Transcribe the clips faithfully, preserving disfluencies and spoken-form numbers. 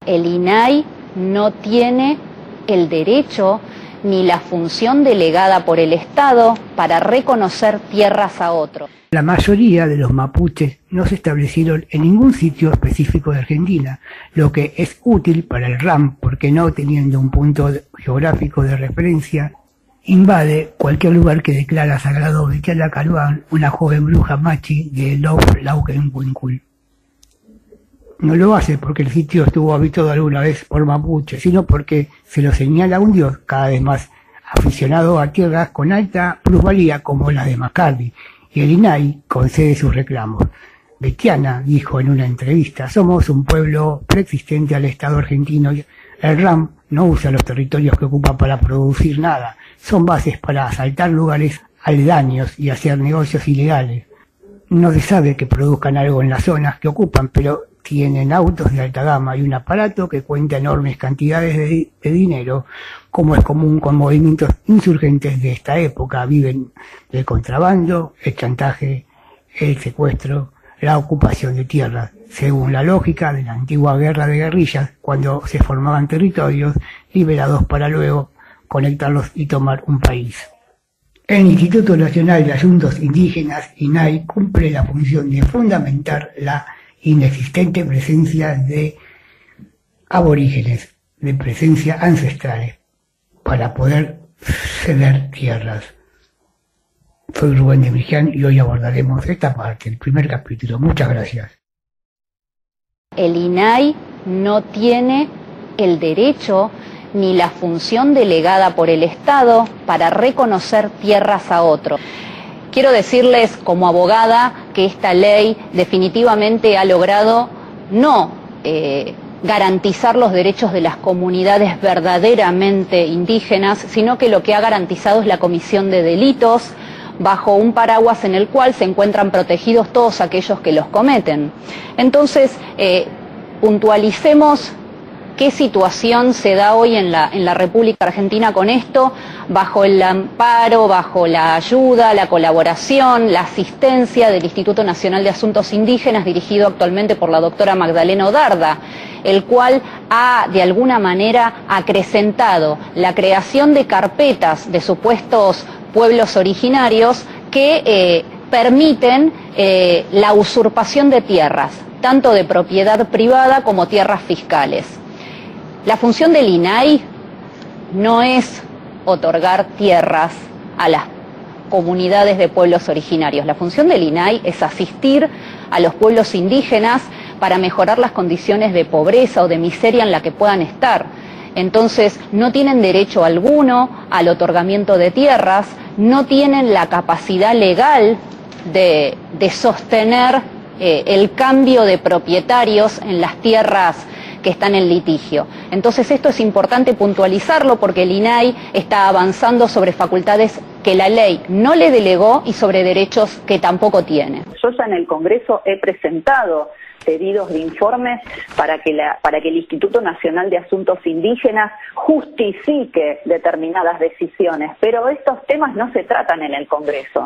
El I N A I no tiene el derecho ni la función delegada por el Estado para reconocer tierras a otros. La mayoría de los mapuches no se establecieron en ningún sitio específico de Argentina, lo que es útil para el R A M porque no teniendo un punto geográfico de referencia, invade cualquier lugar que declara sagrado Betiala Caluán, una joven bruja machi de Lof Laukenwinkul. No lo hace porque el sitio estuvo habitado alguna vez por mapuches, sino porque se lo señala a un dios cada vez más aficionado a tierras con alta plusvalía como la de Macardi, y el I N A I concede sus reclamos. Betiana dijo en una entrevista: somos un pueblo preexistente al Estado argentino. El R A M no usa los territorios que ocupa para producir nada, son bases para asaltar lugares aledaños y hacer negocios ilegales. No se sabe que produzcan algo en las zonas que ocupan, pero tienen autos de alta gama y un aparato que cuenta enormes cantidades de, de dinero, como es común con movimientos insurgentes de esta época. Viven del contrabando, el chantaje, el secuestro, la ocupación de tierras, según la lógica de la antigua guerra de guerrillas, cuando se formaban territorios liberados para luego conectarlos y tomar un país. El Instituto Nacional de Asuntos Indígenas, I N A I, cumple la función de fundamentar la inexistente presencia de aborígenes, de presencia ancestrales, para poder ceder tierras. Soy Rubén de Miján y hoy abordaremos esta parte, el primer capítulo. Muchas gracias. El I N A I no tiene el derecho ni la función delegada por el Estado para reconocer tierras a otros. Quiero decirles como abogada que esta ley definitivamente ha logrado no eh, garantizar los derechos de las comunidades verdaderamente indígenas, sino que lo que ha garantizado es la comisión de delitos bajo un paraguas en el cual se encuentran protegidos todos aquellos que los cometen. Entonces, eh, puntualicemos qué situación se da hoy en la, en la República Argentina con esto, bajo el amparo, bajo la ayuda, la colaboración, la asistencia del Instituto Nacional de Asuntos Indígenas, dirigido actualmente por la doctora Magdalena Odarda, el cual ha de alguna manera acrecentado la creación de carpetas de supuestos pueblos originarios que eh, permiten eh, la usurpación de tierras, tanto de propiedad privada como tierras fiscales. La función del I N A I no es otorgar tierras a las comunidades de pueblos originarios. La función del I N A I es asistir a los pueblos indígenas para mejorar las condiciones de pobreza o de miseria en la que puedan estar. Entonces, no tienen derecho alguno al otorgamiento de tierras, no tienen la capacidad legal de, de sostener eh, el cambio de propietarios en las tierras que están en litigio. Entonces esto es importante puntualizarlo porque el I N A I está avanzando sobre facultades que la ley no le delegó y sobre derechos que tampoco tiene. Yo ya en el Congreso he presentado pedidos de informes para que, la, para que el Instituto Nacional de Asuntos Indígenas justifique determinadas decisiones, pero estos temas no se tratan en el Congreso.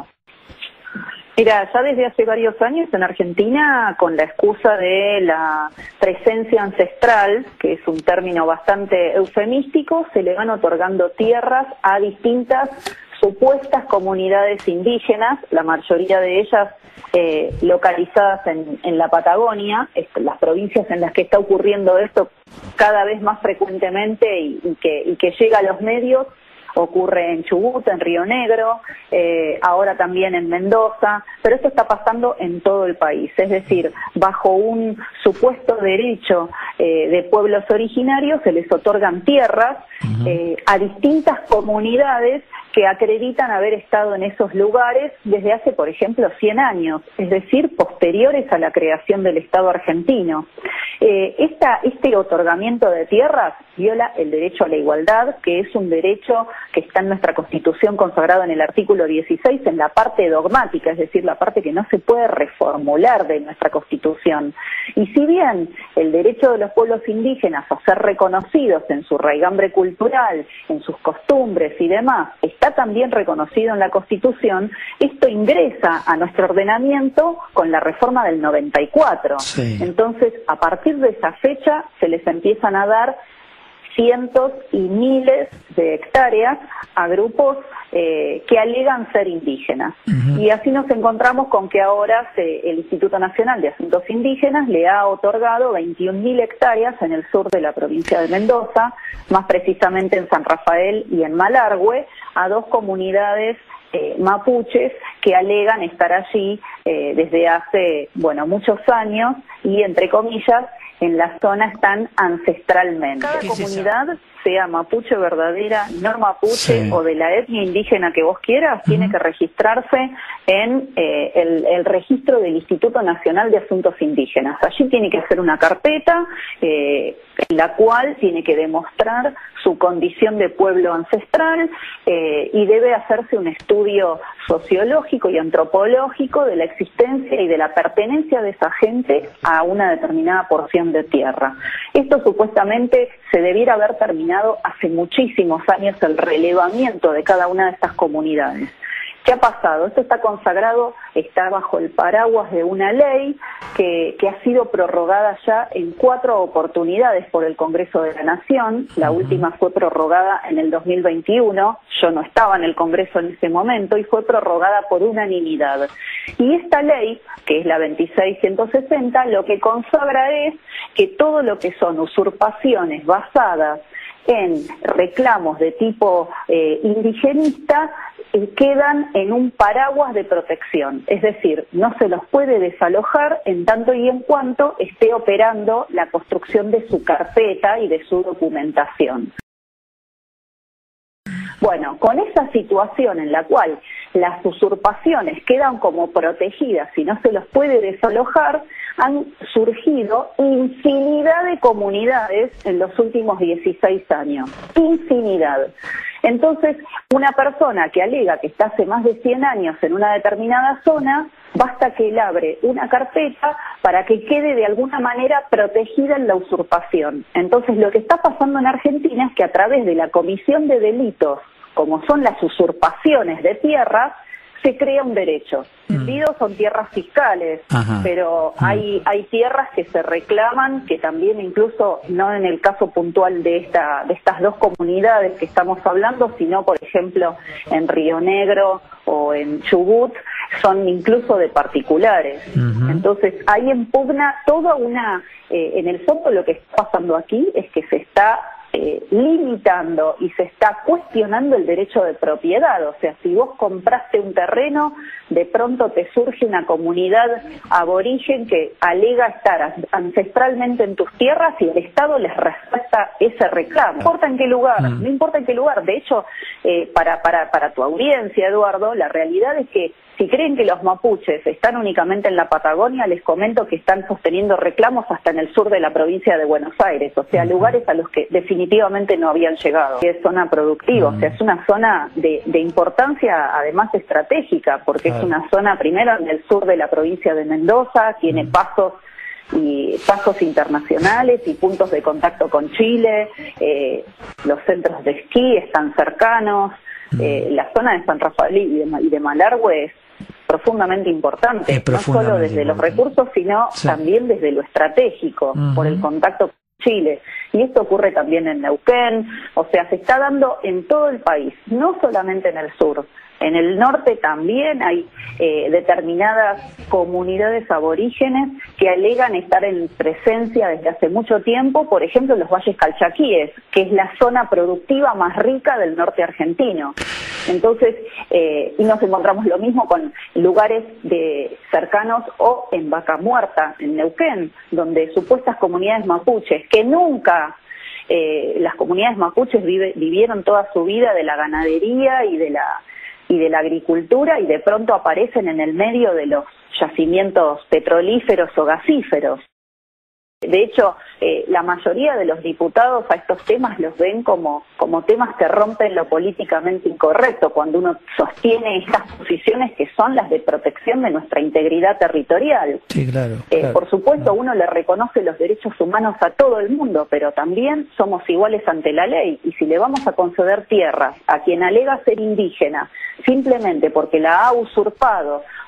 Mira, ya desde hace varios años en Argentina, con la excusa de la presencia ancestral, que es un término bastante eufemístico, se le van otorgando tierras a distintas supuestas comunidades indígenas, la mayoría de ellas eh, localizadas en, en la Patagonia, las provincias en las que está ocurriendo esto cada vez más frecuentemente y, y, que, y que llega a los medios. Ocurre en Chubut, en Río Negro, eh, ahora también en Mendoza, pero esto está pasando en todo el país, es decir, bajo un supuesto derecho eh, de pueblos originarios se les otorgan tierras eh, a distintas comunidades que acreditan haber estado en esos lugares desde hace, por ejemplo, cien años, es decir, posteriores a la creación del Estado argentino. Eh, esta, este otorgamiento de tierras viola el derecho a la igualdad, que es un derecho que está en nuestra Constitución consagrado en el artículo dieciséis, en la parte dogmática, es decir, la parte que no se puede reformular de nuestra Constitución. Y si bien el derecho de los pueblos indígenas a ser reconocidos en su raigambre cultural, en sus costumbres y demás, está también reconocido en la Constitución, esto ingresa a nuestro ordenamiento con la reforma del noventa y cuatro. Sí. Entonces, a partir partir de esa fecha se les empiezan a dar cientos y miles de hectáreas a grupos eh, que alegan ser indígenas. Uh-huh. Y así nos encontramos con que ahora se, el Instituto Nacional de Asuntos Indígenas le ha otorgado veintiún mil hectáreas en el sur de la provincia de Mendoza, más precisamente en San Rafael y en Malargüe, a dos comunidades eh, mapuches que alegan estar allí eh, desde hace, bueno, muchos años y, entre comillas, en la zona están ancestralmente. Cada comunidad, sea mapuche verdadera, no mapuche sí. o de la etnia indígena que vos quieras, uh-huh. tiene que registrarse en eh, el, el registro del Instituto Nacional de Asuntos Indígenas. Allí tiene que hacer una carpeta eh, en la cual tiene que demostrar su condición de pueblo ancestral eh, y debe hacerse un estudio sociológico y antropológico de la existencia y de la pertenencia de esa gente a una determinada porción de tierra. Esto supuestamente se debiera haber terminado hace muchísimos años, el relevamiento de cada una de estas comunidades. ¿Qué ha pasado? Esto está consagrado, está bajo el paraguas de una ley que, que ha sido prorrogada ya en cuatro oportunidades por el Congreso de la Nación. La uh-huh. última fue prorrogada en el dos mil veintiuno, yo no estaba en el Congreso en ese momento, y fue prorrogada por unanimidad. Y esta ley, que es la veintiséis ciento sesenta, lo que consagra es que todo lo que son usurpaciones basadas en reclamos de tipo eh, indigenista eh, quedan en un paraguas de protección, es decir, no se los puede desalojar en tanto y en cuanto esté operando la construcción de su carpeta y de su documentación. Bueno, con esa situación en la cual las usurpaciones quedan como protegidas y no se los puede desalojar, han surgido infinidad de comunidades en los últimos dieciséis años. Infinidad. Entonces, una persona que alega que está hace más de cien años en una determinada zona, basta que él abre una carpeta para que quede de alguna manera protegida en la usurpación. Entonces, lo que está pasando en Argentina es que a través de la comisión de delitos, como son las usurpaciones de tierras, se crea un derecho. Entendido, son tierras fiscales, Ajá. pero hay hay tierras que se reclaman, que también incluso, no en el caso puntual de esta de estas dos comunidades que estamos hablando, sino por ejemplo en Río Negro o en Chubut, son incluso de particulares. Uh-huh. Entonces ahí en pugna toda una, eh, en el fondo lo que está pasando aquí es que se está Eh, limitando y se está cuestionando el derecho de propiedad. O sea, si vos compraste un terreno, de pronto te surge una comunidad aborigen que alega estar ancestralmente en tus tierras y el Estado les respuesta ese reclamo. No importa en qué lugar, mm. no importa en qué lugar. De hecho, eh, para, para, para tu audiencia, Eduardo, la realidad es que si creen que los mapuches están únicamente en la Patagonia, les comento que están sosteniendo reclamos hasta en el sur de la provincia de Buenos Aires, o sea, lugares a los que definitivamente no habían llegado. Es zona productiva, o sea, es una zona de, de importancia además estratégica, porque es una zona primero en el sur de la provincia de Mendoza, tiene pasos y pasos internacionales y puntos de contacto con Chile, eh, los centros de esquí están cercanos, eh, la zona de San Rafael y de, y de Malargüe es profundamente importante, es profundamente no solo desde importante. los recursos, sino sí. también desde lo estratégico, uh-huh. por el contacto con Chile. Y esto ocurre también en Neuquén, o sea, se está dando en todo el país, no solamente en el sur. En el norte también hay eh, determinadas comunidades aborígenes que alegan estar en presencia desde hace mucho tiempo, por ejemplo, los valles calchaquíes, que es la zona productiva más rica del norte argentino. Entonces, eh, y nos encontramos lo mismo con lugares de cercanos o en Vaca Muerta, en Neuquén, donde supuestas comunidades mapuches, que nunca eh, las comunidades mapuches vive, vivieron toda su vida de la ganadería y de la y de la agricultura, y de pronto aparecen en el medio de los yacimientos petrolíferos o gasíferos. De hecho, eh, la mayoría de los diputados a estos temas los ven como, como temas que rompen lo políticamente incorrecto, cuando uno sostiene estas posiciones que son las de protección de nuestra integridad territorial. Sí, claro, eh, claro. Por supuesto, uno le reconoce los derechos humanos a todo el mundo, pero también somos iguales ante la ley, y si le vamos a conceder tierras a quien alega ser indígena, simplemente porque la ha usurpado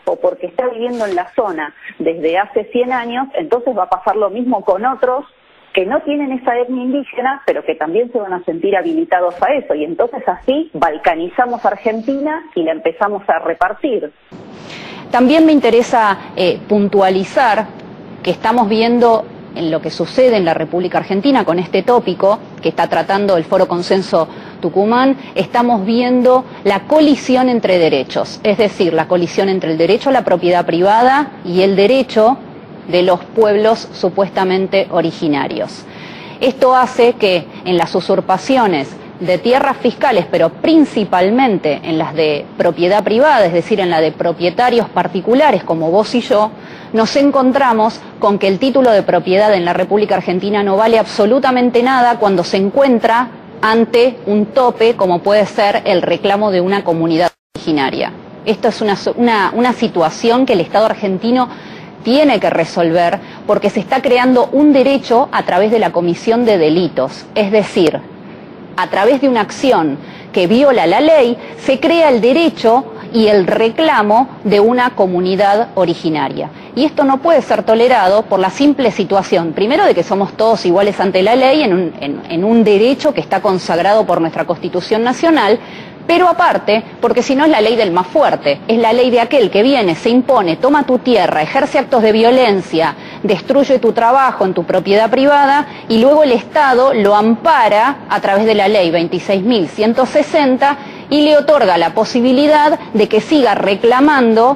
o porque está viviendo en la zona desde hace cien años, entonces va a pasar lo mismo con otros que no tienen esa etnia indígena, pero que también se van a sentir habilitados a eso, y entonces así balcanizamos Argentina y la empezamos a repartir. También me interesa eh, puntualizar que estamos viendo en lo que sucede en la República Argentina con este tópico que está tratando el Foro Consenso Tucumán, estamos viendo la colisión entre derechos, es decir, la colisión entre el derecho a la propiedad privada y el derecho de los pueblos supuestamente originarios. Esto hace que en las usurpaciones de tierras fiscales, pero principalmente en las de propiedad privada, es decir, en la de propietarios particulares como vos y yo, nos encontramos con que el título de propiedad en la República Argentina no vale absolutamente nada cuando se encuentra ante un tope como puede ser el reclamo de una comunidad originaria. Esto es una, una, una situación que el Estado argentino tiene que resolver porque se está creando un derecho a través de la comisión de delitos, es decir, a través de una acción que viola la ley, se crea el derecho y el reclamo de una comunidad originaria. Y esto no puede ser tolerado por la simple situación, primero, de que somos todos iguales ante la ley en un, en, en un derecho que está consagrado por nuestra Constitución Nacional, pero aparte, porque si no es la ley del más fuerte, es la ley de aquel que viene, se impone, toma tu tierra, ejerce actos de violencia, destruye tu trabajo en tu propiedad privada y luego el Estado lo ampara a través de la ley veintiséis mil ciento sesenta y le otorga la posibilidad de que siga reclamando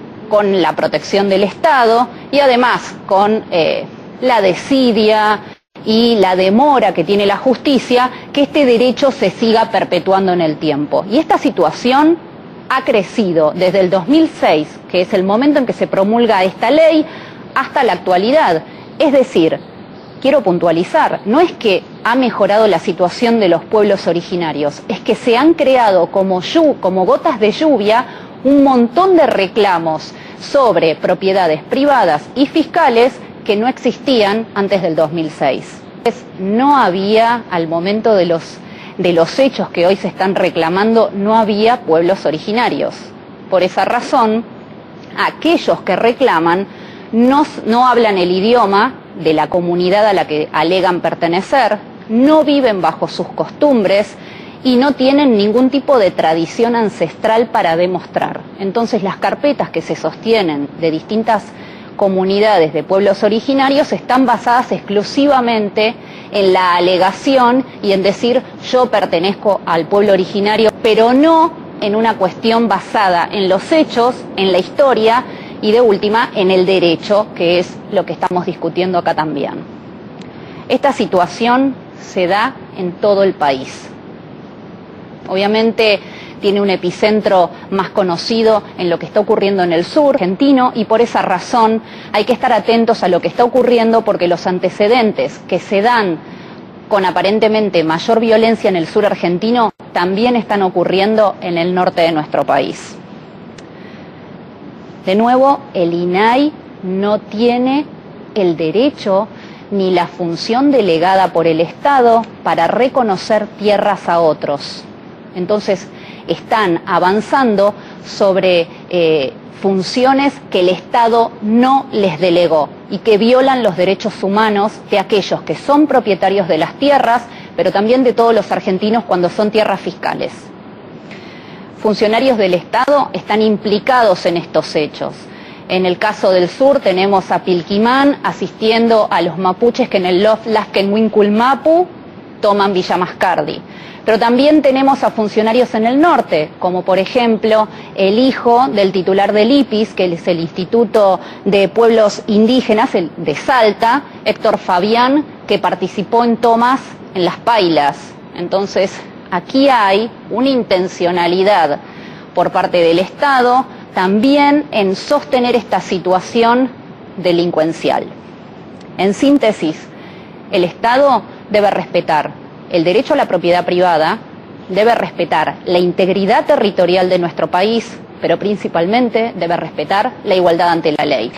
con la protección del Estado y además con eh, la desidia y la demora que tiene la justicia, que este derecho se siga perpetuando en el tiempo. Y esta situación ha crecido desde el dos mil seis, que es el momento en que se promulga esta ley, hasta la actualidad. Es decir, quiero puntualizar, no es que ha mejorado la situación de los pueblos originarios, es que se han creado como, como gotas de lluvia un montón de reclamos sobre propiedades privadas y fiscales que no existían antes del dos mil seis. No había, al momento de los, de los hechos que hoy se están reclamando, no había pueblos originarios. Por esa razón, aquellos que reclaman no, no hablan el idioma de la comunidad a la que alegan pertenecer, no viven bajo sus costumbres y no tienen ningún tipo de tradición ancestral para demostrar. Entonces las carpetas que se sostienen de distintas comunidades de pueblos originarios están basadas exclusivamente en la alegación y en decir yo pertenezco al pueblo originario, pero no en una cuestión basada en los hechos, en la historia y de última en el derecho, que es lo que estamos discutiendo acá también. Esta situación se da en todo el país. Obviamente tiene un epicentro más conocido en lo que está ocurriendo en el sur argentino y por esa razón hay que estar atentos a lo que está ocurriendo porque los antecedentes que se dan con aparentemente mayor violencia en el sur argentino también están ocurriendo en el norte de nuestro país. De nuevo, el I N A I no tiene el derecho ni la función delegada por el Estado para reconocer tierras a otros. Entonces, están avanzando sobre eh, funciones que el Estado no les delegó y que violan los derechos humanos de aquellos que son propietarios de las tierras, pero también de todos los argentinos cuando son tierras fiscales. Funcionarios del Estado están implicados en estos hechos. En el caso del sur tenemos a Pilquimán asistiendo a los mapuches que en el Loflasquenhuinculmapu toman Villa Mascardi. Pero también tenemos a funcionarios en el norte, como por ejemplo el hijo del titular del I P I S, que es el Instituto de Pueblos Indígenas de Salta, Héctor Fabián, que participó en tomas en Las Pailas. Entonces, aquí hay una intencionalidad por parte del Estado también en sostener esta situación delincuencial. En síntesis, el Estado debe respetar el derecho a la propiedad privada, debe respetar la integridad territorial de nuestro país, pero principalmente debe respetar la igualdad ante la ley.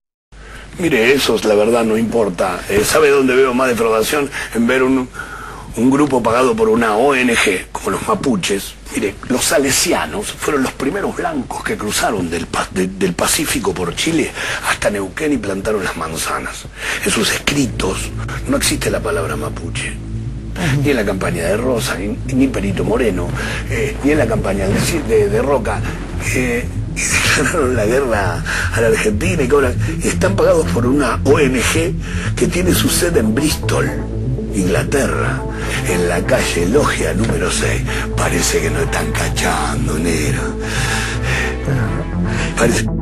Mire, eso es la verdad, no importa. Eh, ¿Sabe dónde veo más defraudación? En ver un, un grupo pagado por una O N G, como los mapuches. Mire, los salesianos fueron los primeros blancos que cruzaron del, de, del Pacífico por Chile hasta Neuquén y plantaron las manzanas. En sus escritos no existe la palabra mapuche. Ni en la campaña de Rosa, ni, ni Perito Moreno, eh, ni en la campaña de, de, de Roca. Eh, y declararon la guerra a la Argentina y, cobran, y están pagados por una O N G que tiene su sede en Bristol, Inglaterra, en la calle Logia número seis. Parece que no están cachando, negro. Parece...